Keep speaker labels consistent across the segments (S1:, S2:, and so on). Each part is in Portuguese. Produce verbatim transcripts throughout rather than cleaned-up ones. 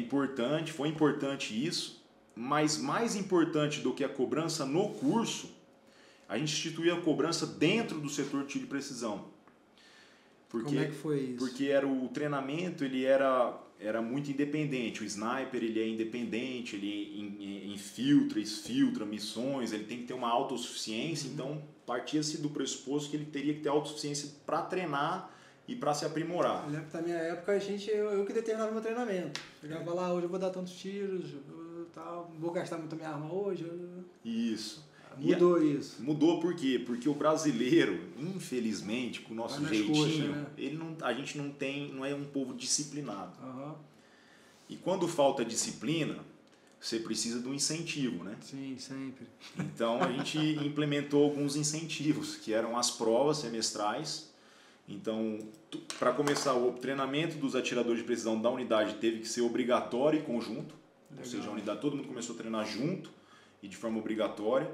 S1: importante, foi importante isso, mas mais importante do que a cobrança no curso, a gente instituiu a cobrança dentro do setor de tiro de precisão. Porque,
S2: Como é que foi isso?
S1: Porque era o treinamento, ele era, era muito independente. O sniper, ele é independente, ele infiltra, exfiltra missões, ele tem que ter uma autossuficiência, uhum. Então partia-se do pressuposto que ele teria que ter autossuficiência para treinar e para se aprimorar.
S2: Eu lembro que na minha época a gente, eu, eu que determinava meu treinamento. Chegava é. lá, hoje eu vou dar tantos tiros, eu, tal, vou gastar muito a minha arma hoje. Eu...
S1: Isso.
S2: Mudou
S1: e,
S2: isso.
S1: Mudou por quê? Porque o brasileiro, infelizmente, com o nosso
S2: Vai
S1: jeitinho,
S2: coxas, né?
S1: ele não, a gente não tem, não é um povo disciplinado.
S2: Uhum.
S1: E quando falta disciplina, você precisa de um incentivo, né?
S2: Sim, sempre.
S1: Então a gente implementou alguns incentivos, que eram as provas semestrais. Então, para começar, o treinamento dos atiradores de precisão da unidade teve que ser obrigatório e conjunto. Legal. Ou seja, a unidade, todo mundo começou a treinar junto e de forma obrigatória.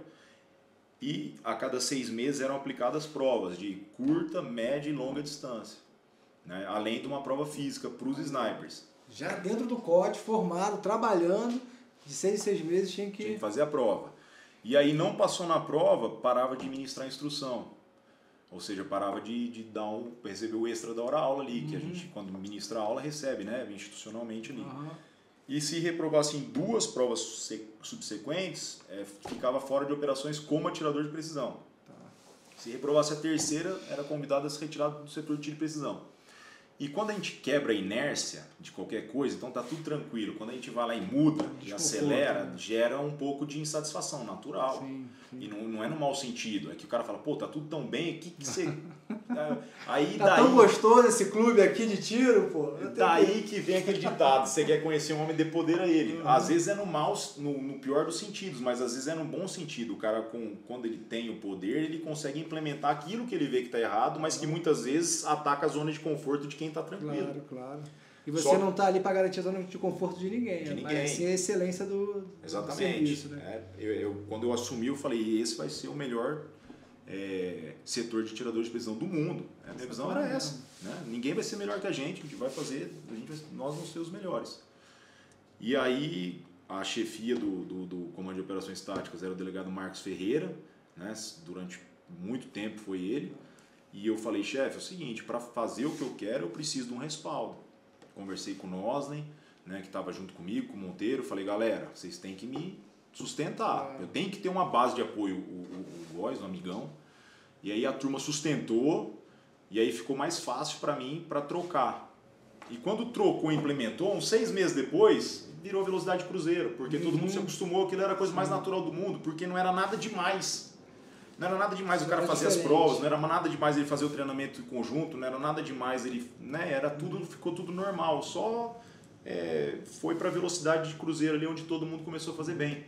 S1: E a cada seis meses eram aplicadas provas de curta, média e longa distância, né? Além de uma prova física para os snipers.
S2: Já dentro do C O D, formado, trabalhando, de seis em seis meses tinha que...
S1: Tinha que fazer a prova. E aí não passou na prova, parava de ministrar instrução. Ou seja, parava de, de dar um, receber o extra da hora aula ali, uhum. Que a gente, quando ministra a aula, recebe, né? Institucionalmente ali. Uhum. E se reprovasse em duas provas subsequentes, é, ficava fora de operações como atirador de precisão. Tá. Se reprovasse a terceira, era convidado a se retirar do setor de tiro de precisão. E quando a gente quebra a inércia de qualquer coisa, então tá tudo tranquilo. Quando a gente vai lá e muda, e acelera, né? Gera um pouco de insatisfação natural. Sim, sim. E não, não é no mau sentido, é que o cara fala, pô, tá tudo tão bem, o que que você... Aí,
S2: tá
S1: daí...
S2: tão gostoso esse clube aqui de tiro, pô.
S1: Daí que vem aquele ditado, você quer conhecer um homem, dê poder a ele. Uhum. Às vezes é no mal, no, no pior dos sentidos, mas às vezes é no bom sentido. O cara, com, quando ele tem o poder, ele consegue implementar aquilo que ele vê que está errado, mas que muitas vezes ataca a zona de conforto de quem está tranquilo.
S2: Claro, claro. E você
S1: Só...
S2: não está ali para garantir a zona de conforto de ninguém.
S1: De ninguém.
S2: Vai ser a excelência do,
S1: Exatamente.
S2: do serviço. Né?
S1: É, eu, eu, quando eu assumi, eu falei, esse vai ser o melhor é, setor de tiradores de precisão do mundo. A minha visão era essa. Né? Ninguém vai ser melhor que a gente, a gente vai fazer, a gente vai, nós vamos ser os melhores. E aí, a chefia do, do, do Comando de Operações Táticas era o delegado Marcos Ferreira, né? Durante muito tempo foi ele. E eu falei, chefe, é o seguinte, para fazer o que eu quero, eu preciso de um respaldo. Conversei com o Nosley, né, que estava junto comigo, com o Monteiro, falei, galera, vocês têm que me sustentar, eu tenho que ter uma base de apoio, o, o, o Góis, o amigão, e aí a turma sustentou, e aí ficou mais fácil para mim para trocar. E quando trocou e implementou, uns seis meses depois, virou velocidade cruzeiro, porque uhum. todo mundo se acostumou, aquilo era a coisa mais natural do mundo, porque não era nada demais. Não era nada demais o cara fazer as provas, não era nada demais ele fazer o treinamento em conjunto, não era nada demais ele, né, era tudo, ficou tudo normal, só é, foi para a velocidade de cruzeiro ali onde todo mundo começou a fazer bem.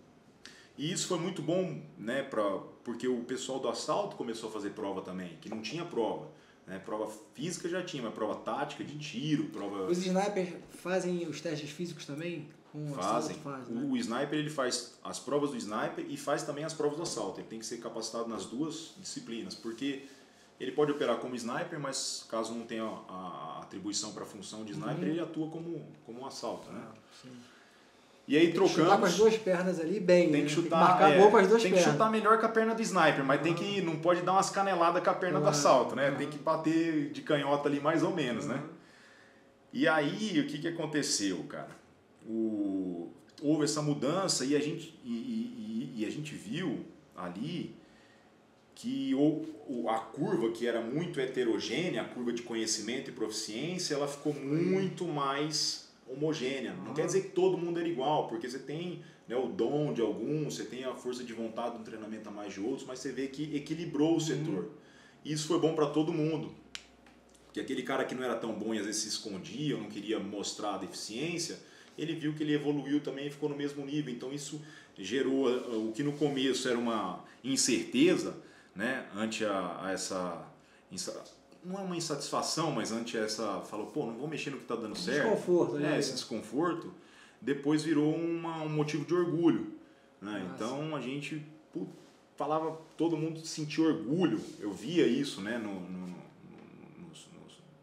S1: E isso foi muito bom, né, pra, porque o pessoal do assalto começou a fazer prova também, que não tinha prova. Né, prova física já tinha, mas prova tática, de tiro, prova...
S2: Os snipers fazem os testes físicos também? Com
S1: fazem.
S2: Faz, né?
S1: O sniper ele faz as provas do sniper e faz também as provas do assalto. Ele tem que ser capacitado nas duas disciplinas, porque ele pode operar como sniper, mas caso não tenha a atribuição para a função de sniper, uhum. ele atua como, como um assalto. Né? Ah, e aí
S2: tem
S1: trocamos...
S2: que chutar com as duas pernas ali bem,
S1: tem
S2: né?
S1: que chutar,
S2: tem que marcar
S1: é,
S2: gol com as duas
S1: tem
S2: pernas.
S1: Tem que chutar melhor com a perna do sniper, mas uhum. tem que, não pode dar umas caneladas com a perna uhum. do assalto, né? Uhum. Tem que bater de canhota ali mais ou menos, uhum. né? E aí, o que, que aconteceu, cara? O... Houve essa mudança e a gente, e, e, e a gente viu ali que o, a curva, que era muito heterogênea, a curva de conhecimento e proficiência, ela ficou muito mais homogênea. Não quer dizer que todo mundo era igual, porque você tem, né, o dom de alguns, você tem a força de vontade do treinamento a mais de outros, mas você vê que equilibrou o setor. E isso foi bom para todo mundo. Porque aquele cara que não era tão bom e às vezes se escondia, ou não queria mostrar a deficiência, ele viu que ele evoluiu também e ficou no mesmo nível. Então isso gerou o que no começo era uma incerteza, né, ante a, a essa... Não é uma insatisfação, mas ante essa... Falou, pô, não vou mexer no que está dando certo.
S2: Desconforto.
S1: É, esse desconforto. Depois virou uma, um motivo de orgulho. Né? Então a gente pô, falava, todo mundo sentia orgulho. Eu via isso, né, no, no, nos, nos,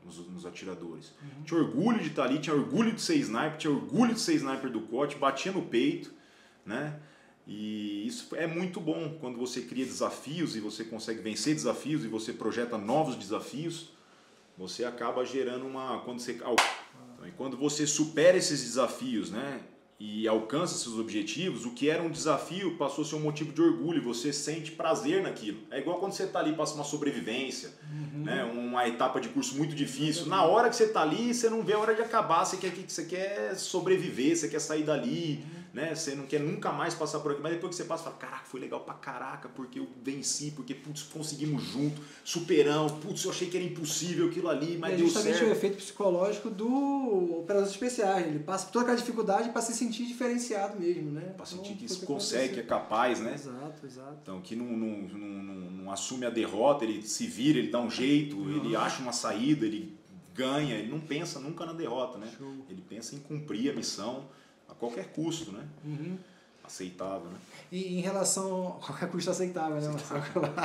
S1: nos, nos atiradores. Uhum. Tinha orgulho de estar ali, tinha orgulho de ser sniper, tinha orgulho de ser sniper do C O T, batia no peito, né? E isso é muito bom quando você cria desafios e você consegue vencer desafios e você projeta novos desafios, você acaba gerando uma... Quando você, quando você supera esses desafios, né, e alcança seus objetivos, o que era um desafio passou a ser um motivo de orgulho, você sente prazer naquilo. É igual quando você está ali, passa uma sobrevivência, uhum. né, uma etapa de curso muito difícil. Na hora que você está ali, você não vê a hora de acabar, você quer, você quer sobreviver, você quer sair dali, uhum. né, você não quer nunca mais passar por aqui, mas depois que você passa, você fala, caraca, foi legal pra caraca, porque eu venci, porque putz, conseguimos junto, superamos, putz, eu achei que era impossível aquilo ali, mas
S2: é
S1: deu certo.
S2: É justamente o efeito psicológico do Operações Especiais, ele passa por toda aquela dificuldade para se sentir diferenciado mesmo, né?
S1: Para sentir então, que isso consegue, que é capaz, né?
S2: Exato, exato.
S1: Então, que não, não, não, não, não assume a derrota, ele se vira, ele dá um jeito, uhum. ele acha uma saída, ele ganha, ele não pensa nunca na derrota, né? Show. Ele pensa em cumprir a missão a qualquer custo, né? Uhum. Aceitável, né?
S2: E em relação... Qualquer custo aceitável, né, Marcelo?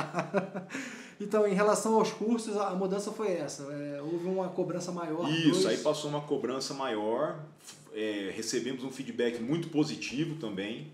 S2: Então, em relação aos cursos, a mudança foi essa. É, houve uma cobrança maior.
S1: Isso,
S2: dois...
S1: aí passou uma cobrança maior. É, recebemos um feedback muito positivo também.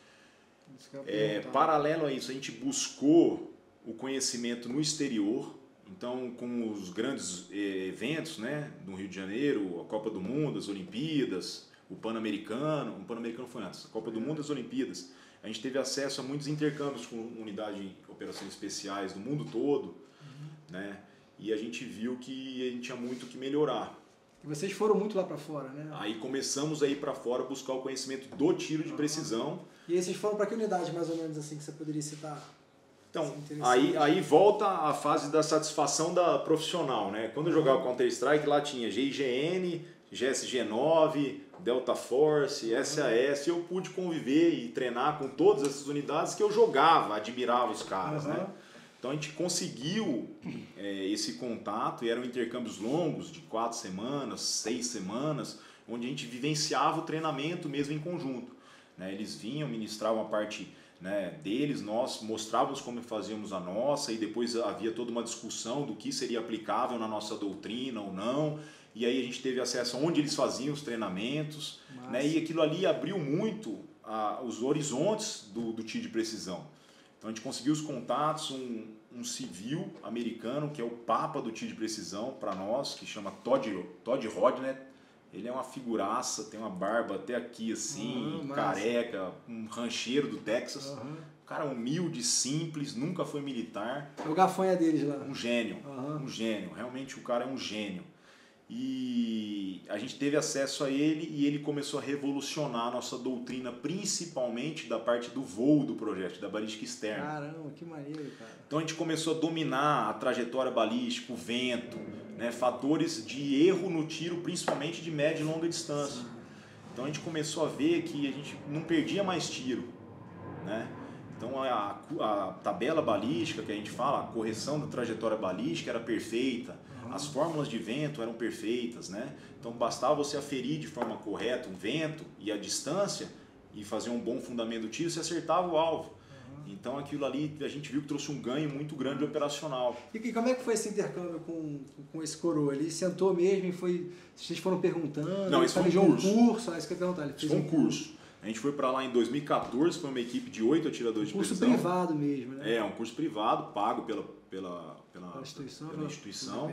S1: É, paralelo a isso, a gente buscou o conhecimento no exterior. Então, com os grandes é, eventos, né, no Rio de Janeiro, a Copa do Mundo, as Olimpíadas, o Pan-Americano, o Pan-Americano foi antes, a Copa do Mundo e as Olimpíadas, a gente teve acesso a muitos intercâmbios com unidade de operações especiais do mundo todo, uhum. né? E a gente viu que a gente tinha muito que melhorar.
S2: E vocês foram muito lá para fora, né?
S1: Aí começamos a ir para fora buscar o conhecimento do tiro de uhum. precisão.
S2: E aí vocês foram para que unidade, mais ou menos, assim, que você poderia citar?
S1: Então, aí, aí volta a fase da satisfação da profissional, né? Quando eu jogava Counter-Strike, lá tinha G I G N, G S G nove, Delta Force, S A S, eu pude conviver e treinar com todas essas unidades que eu jogava, admirava os caras, uhum. né? Então a gente conseguiu é, esse contato e eram intercâmbios longos, de quatro semanas, seis semanas, onde a gente vivenciava o treinamento mesmo em conjunto, né? Eles vinham, ministravam a parte, né, deles, nós mostrávamos como fazíamos a nossa e depois havia toda uma discussão do que seria aplicável na nossa doutrina ou não. E aí a gente teve acesso a onde eles faziam os treinamentos, né? E aquilo ali abriu muito a, os horizontes do, do tiro de precisão. Então a gente conseguiu os contatos, um, um civil americano que é o papa do tiro de precisão para nós, que chama Todd, Todd Rodner. Ele é uma figuraça, tem uma barba até aqui assim, uhum, careca, um rancheiro do Texas. Uhum. Um cara humilde, simples, nunca foi militar.
S2: É o gafanha deles lá.
S1: Um gênio, uhum. um gênio. Realmente o cara é um gênio. E a gente teve acesso a ele e ele começou a revolucionar a nossa doutrina, principalmente da parte do voo do projeto, da balística externa.
S2: Caramba, que maneiro, cara.
S1: Então a gente começou a dominar a trajetória balística, o vento, né, fatores de erro no tiro, principalmente de média e longa distância. Então a gente começou a ver que a gente não perdia mais tiro, né? Então a, a tabela balística que a gente fala, a correção da trajetória balística era perfeita. As fórmulas de vento eram perfeitas, né? Então bastava você aferir de forma correta o vento e a distância e fazer um bom fundamento do tiro, você acertava o alvo. Uhum. Então aquilo ali a gente viu que trouxe um ganho muito grande operacional.
S2: E como é que foi esse intercâmbio com, com esse coroa? Ele sentou mesmo e foi, vocês foram perguntando?
S1: Não, esse foi um curso.
S2: um curso, ah, isso que eu ia perguntar. Ele fez
S1: foi um curso. A gente foi para lá em dois mil e quatorze, foi uma equipe de oito atiradores
S2: um
S1: de precisão.
S2: Curso privado mesmo, né?
S1: É, um curso privado, pago pela, pela, pela,
S2: pela instituição.
S1: Pela instituição.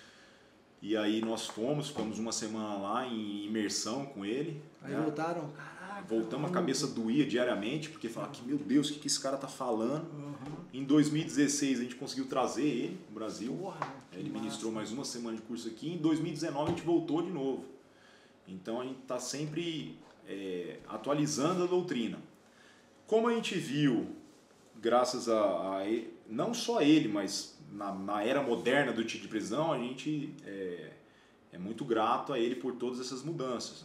S1: E aí nós fomos, ficamos uma semana lá em imersão com ele.
S2: Aí né? voltaram? Caraca,
S1: voltamos, a cabeça doía diariamente, porque falava que, meu Deus, o que, que esse cara tá falando? Uhum. Em dois mil e dezesseis a gente conseguiu trazer ele no Brasil. Porra, ele massa. Ministrou mais uma semana de curso aqui. Em dois mil e dezenove a gente voltou de novo. Então a gente está sempre é, atualizando a doutrina. Como a gente viu, graças a, a não só ele, mas na, na era moderna do tiro de precisão, a gente é, é muito grato a ele por todas essas mudanças.